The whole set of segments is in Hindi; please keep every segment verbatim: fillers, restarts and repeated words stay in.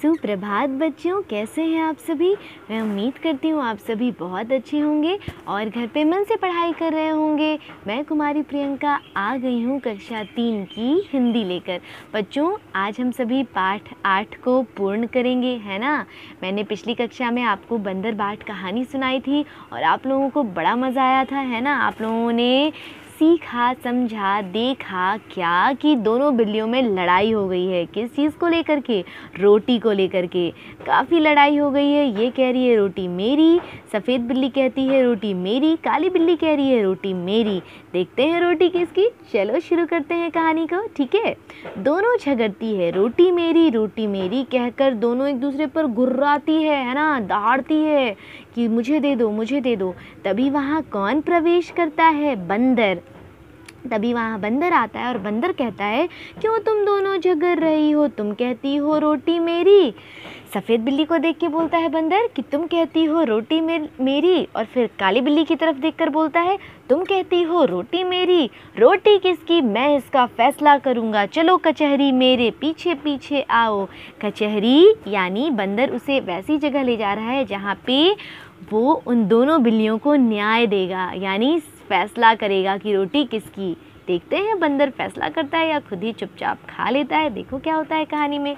सुप्रभात बच्चों, कैसे हैं आप सभी। मैं उम्मीद करती हूँ आप सभी बहुत अच्छे होंगे और घर पे मन से पढ़ाई कर रहे होंगे। मैं कुमारी प्रियंका आ गई हूँ कक्षा तीन की हिंदी लेकर। बच्चों, आज हम सभी पाठ आठ को पूर्ण करेंगे, है ना। मैंने पिछली कक्षा में आपको बंदर बाट कहानी सुनाई थी और आप लोगों को बड़ा मज़ा आया था, है ना। आप लोगों ने सीखा, समझा, देखा क्या कि दोनों बिल्लियों में लड़ाई हो गई है। किस चीज़ को लेकर के? रोटी को लेकर के काफ़ी लड़ाई हो गई है। ये कह रही है रोटी मेरी, सफ़ेद बिल्ली कहती है रोटी मेरी, काली बिल्ली कह रही है रोटी मेरी। देखते हैं रोटी किसकी। चलो शुरू करते हैं कहानी को, ठीक है। दोनों झगड़ती है, रोटी मेरी रोटी मेरी कहकर दोनों एक दूसरे पर गुर्राती है, है ना, दहाड़ती है कि मुझे दे दो मुझे दे दो। तभी वहाँ कौन प्रवेश करता है? बंदर। तभी वहाँ बंदर आता है और बंदर कहता है, क्यों तुम दोनों झगड़ रही हो? तुम कहती हो रोटी मेरी। सफ़ेद बिल्ली को देख के बोलता है बंदर कि तुम कहती हो रोटी मेर, मेरी। और फिर काली बिल्ली की तरफ देखकर बोलता है, तुम कहती हो रोटी मेरी। रोटी किसकी? मैं इसका फैसला करूँगा। चलो कचहरी मेरे पीछे पीछे आओ। कचहरी यानी बंदर उसे वैसी जगह ले जा रहा है जहाँ पे वो उन दोनों बिल्लियों को न्याय देगा, यानी फैसला करेगा कि रोटी किसकी। देखते हैं बंदर फैसला करता है या खुद ही चुपचाप खा लेता है। देखो क्या होता है कहानी में।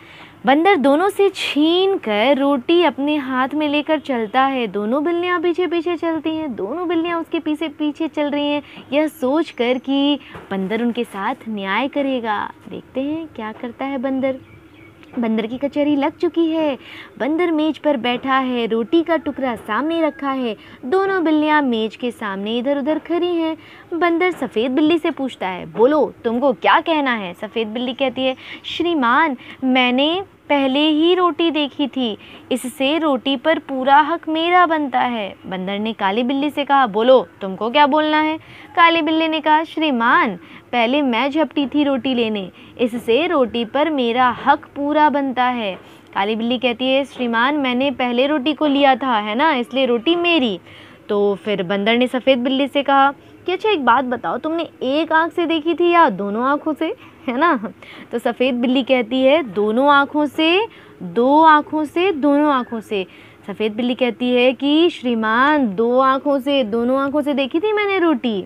बंदर दोनों से छीन कर रोटी अपने हाथ में लेकर चलता है। दोनों बिल्लियाँ पीछे पीछे चलती हैं, दोनों बिल्लियाँ उसके पीछे पीछे चल रही हैं, यह सोच कर कि बंदर उनके साथ न्याय करेगा। देखते हैं क्या करता है बंदर। बंदर की कचहरी लग चुकी है। बंदर मेज पर बैठा है, रोटी का टुकड़ा सामने रखा है। दोनों बिल्लियां मेज के सामने इधर उधर खड़ी हैं। बंदर सफ़ेद बिल्ली से पूछता है, बोलो तुमको क्या कहना है? सफ़ेद बिल्ली कहती है, श्रीमान मैंने पहले ही रोटी देखी थी, इससे रोटी पर पूरा हक मेरा बनता है। बंदर ने काली बिल्ली से कहा, बोलो तुमको क्या बोलना है? काली बिल्ली ने कहा, श्रीमान पहले मैं झपटी थी रोटी लेने, इससे रोटी पर मेरा हक पूरा बनता है। काली बिल्ली कहती है, श्रीमान मैंने पहले रोटी को लिया था, है ना, इसलिए रोटी मेरी। तो फिर बंदर ने सफ़ेद बिल्ली से कहा कि अच्छा एक बात बताओ, तुमने एक आँख से देखी थी या दोनों आँखों से, है ना। तो सफ़ेद बिल्ली कहती है, दोनों आँखों से, दो आँखों से, दोनों आँखों से। सफ़ेद बिल्ली कहती है कि श्रीमान दो आँखों से, दोनों आँखों से देखी थी मैंने रोटी।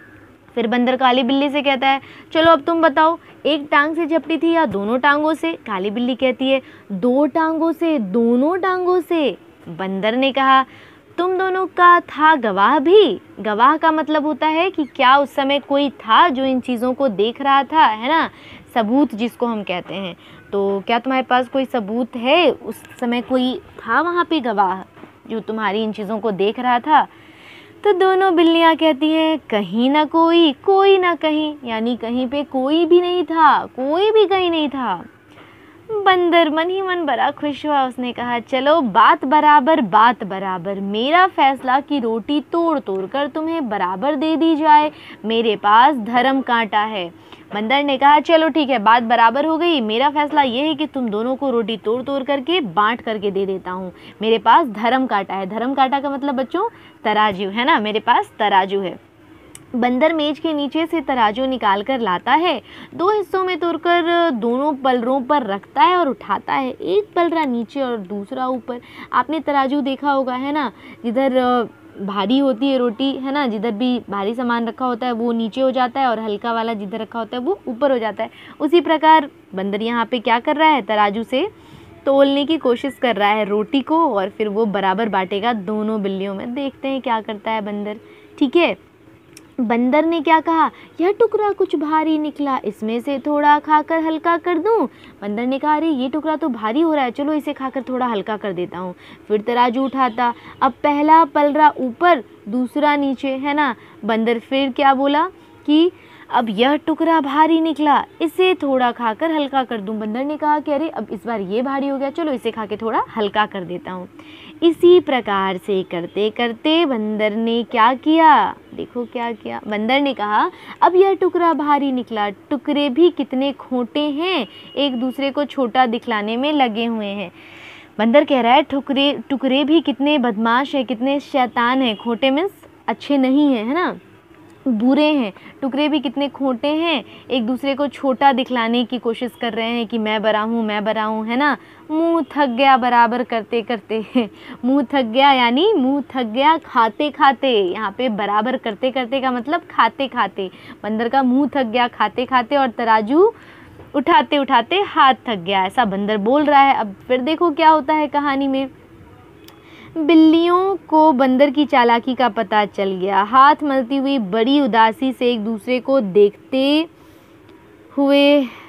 फिर बंदर काली बिल्ली से कहता है, चलो अब तुम बताओ, एक टांग से झपटी थी या दोनों टांगों से? काली बिल्ली कहती है, दो टांगों से, दोनों टांगों से। बंदर ने कहा, तुम दोनों का था गवाह भी? गवाह का मतलब होता है कि क्या उस समय कोई था जो इन चीज़ों को देख रहा था, है ना, सबूत जिसको हम कहते हैं। तो क्या तुम्हारे पास कोई सबूत है? उस समय कोई था वहाँ पे गवाह जो तुम्हारी इन चीज़ों को देख रहा था? तो दोनों बिल्लियाँ कहती हैं, कहीं ना कोई, कोई ना कहीं, यानी कहीं पे कोई भी नहीं था, कोई भी कहीं नहीं था। बंदर मन ही मन बड़ा खुश हुआ। उसने कहा, चलो बात बराबर बात बराबर, मेरा फैसला कि रोटी तोड़ तोड़ कर तुम्हें बराबर दे दी जाए, मेरे पास धर्म कांटा है। बंदर ने कहा, चलो ठीक है, बात बराबर हो गई। मेरा फैसला ये है कि तुम दोनों को रोटी तोड़ तोड़ करके बांट करके दे देता हूँ। मेरे पास धर्म कांटा है। धर्म कांटा का मतलब बच्चों तराजू, है ना, मेरे पास तराजू है। बंदर मेज के नीचे से तराजू निकाल कर लाता है, दो हिस्सों में तोड़कर दोनों पलरों पर रखता है और उठाता है। एक पलरा नीचे और दूसरा ऊपर। आपने तराजू देखा होगा, है ना, जिधर भारी होती है रोटी, है ना, जिधर भी भारी सामान रखा होता है वो नीचे हो जाता है और हल्का वाला जिधर रखा होता है वो ऊपर हो जाता है। उसी प्रकार बंदर यहाँ पे क्या कर रहा है, तराजू से तोलने की कोशिश कर रहा है रोटी को और फिर वो बराबर बांटेगा दोनों बिल्लियों में। देखते हैं क्या करता है बंदर, ठीक है। बंदर ने क्या कहा, यह टुकड़ा कुछ भारी निकला, इसमें से थोड़ा खाकर हल्का कर दूं। बंदर ने कहा, अरे ये टुकड़ा तो भारी हो रहा है, चलो इसे खाकर थोड़ा हल्का कर देता हूँ। फिर तराजू उठाता, अब पहला पलरा ऊपर दूसरा नीचे, है ना। बंदर फिर क्या बोला कि अब यह टुकड़ा भारी निकला, इसे थोड़ा खाकर हल्का कर दूं। बंदर ने कहा कि अरे अब इस बार ये भारी हो गया, चलो इसे खा के थोड़ा हल्का कर देता हूँ। इसी प्रकार से करते करते बंदर ने क्या किया, देखो क्या किया। बंदर ने कहा, अब यह टुकड़ा भारी निकला, टुकड़े भी कितने खोटे हैं, एक दूसरे को छोटा दिखलाने में लगे हुए हैं। बंदर कह रहा है, टुकड़े टुकड़े भी कितने बदमाश है, कितने शैतान हैं। खोटे मीन्स अच्छे नहीं है, है ना। बुरे हैं, टुकड़े भी कितने खोटे हैं, एक दूसरे को छोटा दिखलाने की कोशिश कर रहे हैं कि मैं बड़ा हूँ, मैं बड़ा हूँ, है ना। मुंह थक गया बराबर करते करते मुंह थक गया यानी मुंह थक गया खाते खाते। यहाँ पे बराबर करते करते का मतलब खाते खाते। बंदर का मुंह थक गया खाते खाते और तराजू उठाते उठाते हाथ थक गया, ऐसा बंदर बोल रहा है। अब फिर देखो क्या होता है कहानी में। बिल्लियों को बंदर की चालाकी का पता चल गया। हाथ मलती हुई बड़ी उदासी से एक दूसरे को देखते हुए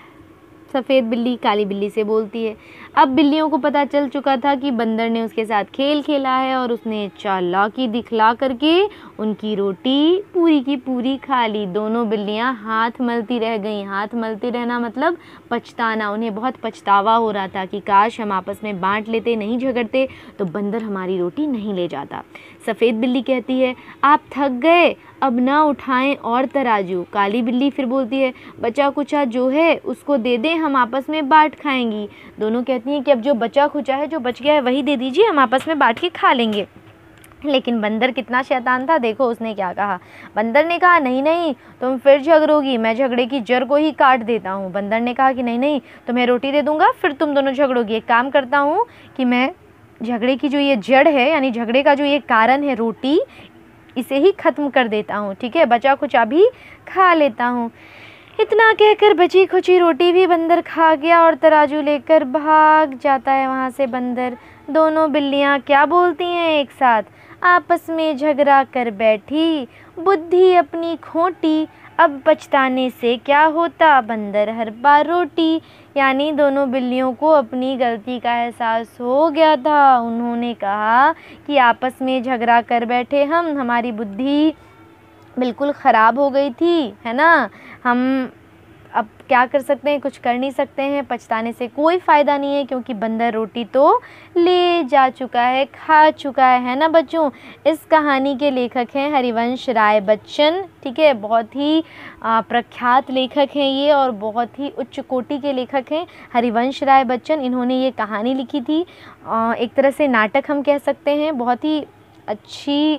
सफ़ेद बिल्ली काली बिल्ली से बोलती है। अब बिल्लियों को पता चल चुका था कि बंदर ने उसके साथ खेल खेला है और उसने चालाकी दिखला करके उनकी रोटी पूरी की पूरी खा ली। दोनों बिल्लियां हाथ मलती रह गईं। हाथ मलती रहना मतलब पछताना। उन्हें बहुत पछतावा हो रहा था कि काश हम आपस में बांट लेते, नहीं झगड़ते, तो बंदर हमारी रोटी नहीं ले जाता। सफ़ेद बिल्ली कहती है, आप थक गए, अब ना उठाएं और तराजू। काली बिल्ली फिर बोलती है, बचा कुचा जो है उसको दे दें, हम आपस में बांट खाएंगी। दोनों कहती हैं कि अब जो बचा खुचा है, जो बच गया है वही दे दीजिए, हम आपस में बांट के खा लेंगे। लेकिन बंदर कितना शैतान था, देखो उसने क्या कहा। बंदर ने कहा, नहीं नहीं तुम फिर झगड़ोगी, मैं झगड़े की जड़ को ही काट देता हूँ। बंदर ने कहा कि नहीं नहीं तुम्हें रोटी दे दूंगा, फिर तुम दोनों झगड़ोगी। एक काम करता हूँ कि मैं झगड़े की जो ये जड़ है, यानी झगड़े का जो ये कारण है रोटी, इसे ही ख़त्म कर देता हूँ, ठीक है, बचा कुचा भी खा लेता हूँ। इतना कहकर बची खुची रोटी भी बंदर खा गया और तराजू लेकर भाग जाता है वहाँ से बंदर। दोनों बिल्लियाँ क्या बोलती हैं एक साथ, आपस में झगड़ा कर बैठी, बुद्धि अपनी खोटी, अब पछताने से क्या होता, बंदर हर बार रोटी। यानी दोनों बिल्लियों को अपनी गलती का एहसास हो गया था। उन्होंने कहा कि आपस में झगड़ा कर बैठे हम, हमारी बुद्धि बिल्कुल ख़राब हो गई थी, है ना। हम अब क्या कर सकते हैं, कुछ कर नहीं सकते हैं, पछताने से कोई फ़ायदा नहीं है, क्योंकि बंदर रोटी तो ले जा चुका है, खा चुका है, है ना बच्चों। इस कहानी के लेखक हैं हरिवंश राय बच्चन, ठीक है, बहुत ही प्रख्यात लेखक हैं ये और बहुत ही उच्च कोटि के लेखक हैं हरिवंश राय बच्चन। इन्होंने ये कहानी लिखी थी, एक तरह से नाटक हम कह सकते हैं। बहुत ही अच्छी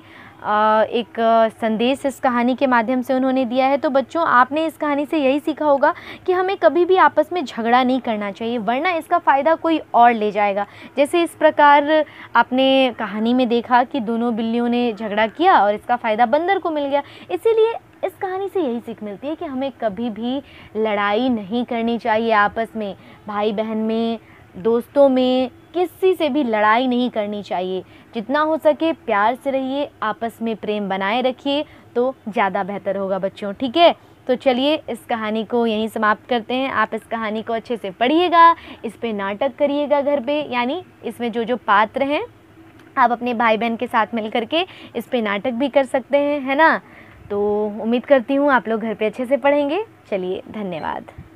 एक संदेश इस कहानी के माध्यम से उन्होंने दिया है। तो बच्चों, आपने इस कहानी से यही सीखा होगा कि हमें कभी भी आपस में झगड़ा नहीं करना चाहिए, वरना इसका फ़ायदा कोई और ले जाएगा। जैसे इस प्रकार आपने कहानी में देखा कि दोनों बिल्लियों ने झगड़ा किया और इसका फ़ायदा बंदर को मिल गया। इसीलिए इस कहानी से यही सीख मिलती है कि हमें कभी भी लड़ाई नहीं करनी चाहिए आपस में, भाई बहन में, दोस्तों में, किसी से भी लड़ाई नहीं करनी चाहिए। जितना हो सके प्यार से रहिए, आपस में प्रेम बनाए रखिए, तो ज़्यादा बेहतर होगा बच्चों, ठीक है। तो चलिए इस कहानी को यहीं समाप्त करते हैं। आप इस कहानी को अच्छे से पढ़िएगा, इस पे नाटक करिएगा घर पे, यानी इसमें जो जो पात्र हैं आप अपने भाई बहन के साथ मिल करके इस पे नाटक भी कर सकते हैं, है ना। तो उम्मीद करती हूँ आप लोग घर पे अच्छे से पढ़ेंगे। चलिए, धन्यवाद।